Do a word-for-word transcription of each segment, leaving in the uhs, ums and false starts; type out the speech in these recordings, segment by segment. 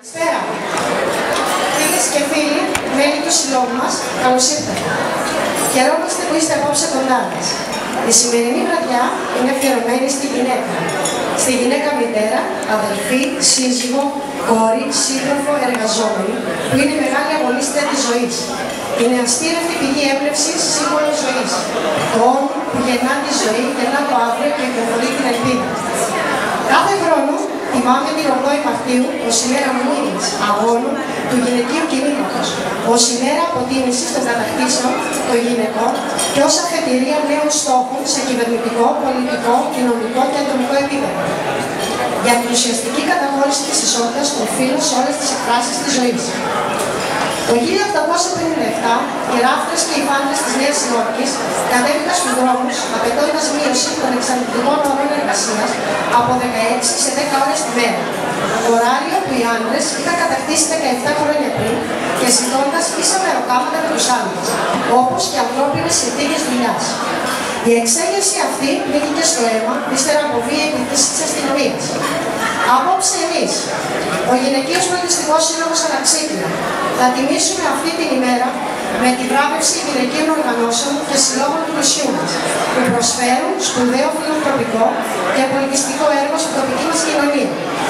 Καλησπέρα. Φίλες και φίλοι, μέλη του συλλόγου μας, καλώς ήρθατε. Χαιρόμαστε που είστε απόψε κοντά μας. Η σημερινή βραδιά είναι αφιερωμένη στη γυναίκα. Στη γυναίκα μητέρα, αδελφή, σύζυγο, κόρη, σύντροφο, εργαζόμενη, που είναι η μεγάλη αγωνίστρια της ζωής. Είναι αστήρευτη πηγή έμπνευσης, σύμβολο ζωής. Το όν που γεννά τη ζωή, γεννά το αύριο και υποβολεί την ελπίδα. Κάθε χρόνο τιμάμε την ογδόη Μαρτίου ως ημέρα μνήμης αγώνου του γυναικείου κινήματος, ως ημέρα αποτίμησης των κατακτήσεων των γυναικών και ως αφετηρία νέων στόχων σε κυβερνητικό, πολιτικό, κοινωνικό και ατομικό επίπεδο. Για την ουσιαστική καταχώρηση της ισότητας των φύλων σε όλες τις εκφράσεις της ζωής. Το χίλια οκτακόσια πενήντα επτά, οι ράφτρες και οι φάντρες της Νέας Υόρκης κατέβηκαν στους δρόμους απαιτώντας μείωση των εξαντλητικών ωρών εργασίας από δεκαέξι σε δέκα ώρες τη μέρα. Ωράριο που οι άντρες είχαν κατακτήσει δεκαεπτά χρόνια πριν και ζητώντας ίσα μεροκάματα με τους άντρες, όπως και ανθρώπινες συνθήκες δουλειάς. Η εξέγερση αυτή πνίγηκε στο αίμα ύστερα από βία επιθέσεις της αστυνομίας. Απόψε εμείς, ο Γυναικείος Πολιτιστικός Σύλλογος Αναξίκλια, θα τιμήσουμε αυτή την ημέρα με τη βράβευση γυναικείων οργανώσεων και συλλόγων του νησιού μας, που προσφέρουν σπουδαίο φιλανθρωπικό και πολιτιστικό έργο στην τοπική μας κοινωνία.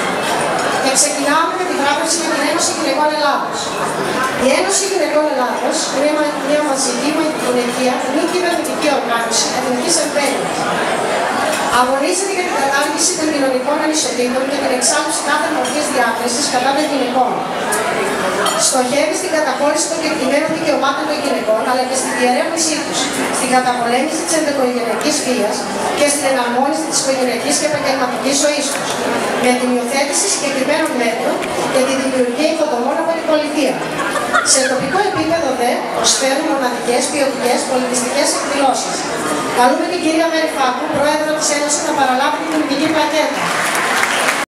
Και ξεκινάμε με τη βράβευση για την Ένωση Γυναικών Ελλάδος. Η Ένωση Γυναικών Ελλάδος είναι μια μαζική γυναικεία μη κυβερνητική οργάνωση εθνικής εμβέλειας. Αγωνίζεται για την κατάργηση των κοινωνικών ανισοτήτων και την εξάλληψη κάθε μορφής διάκρισης κατά των γυναικών. Στοχεύει στην καταχώρηση των κεκτημένων δικαιωμάτων των γυναικών, αλλά και στην διερεύνησή τους, στην καταπολέμηση της ενδοοικογενειακής βίας και στην εναρμόνιση της οικογενειακής και επαγγελματικής ζωής τους, με την υιοθέτηση συγκεκριμένων μέτρων και τη δημιουργία υποδομών από την πολιτεία. Σε τοπικό επίπεδο δε προσφέρουν μοναδικές ποιοτικές πολιτιστικές εκδηλώσεις. Καλούμε την κυρία Μέρη Φάκου, πρόεδρο της Ένωσης, να παραλάβει την τιμητική πλακέτα.